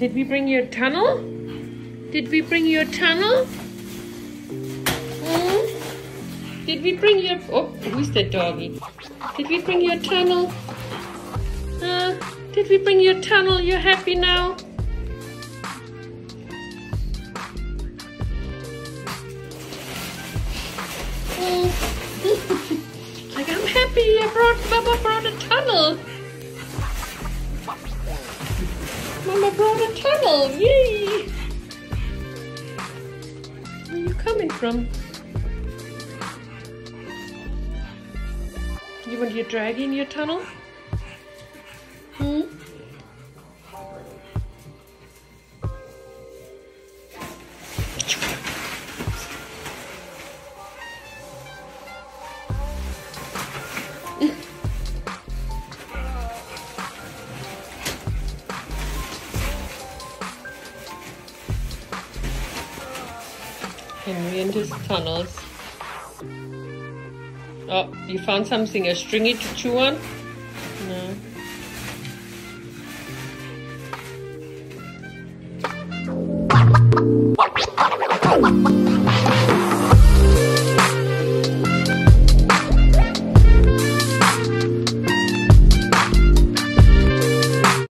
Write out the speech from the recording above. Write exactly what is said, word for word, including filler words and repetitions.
Did we bring you a tunnel? Did we bring you a tunnel? Hmm? Did we bring you a... Oh, who's that doggy? Did we bring you a tunnel? Uh, did we bring you a tunnel? You're happy now? Like, I'm happy. I brought, Mama brought a tunnel. Mama brought a tunnel. Yay! Where are you coming from? You want your draggy in your tunnel? Hmm? Henry and his tunnels. Oh, you found something, a stringy to chew on? No.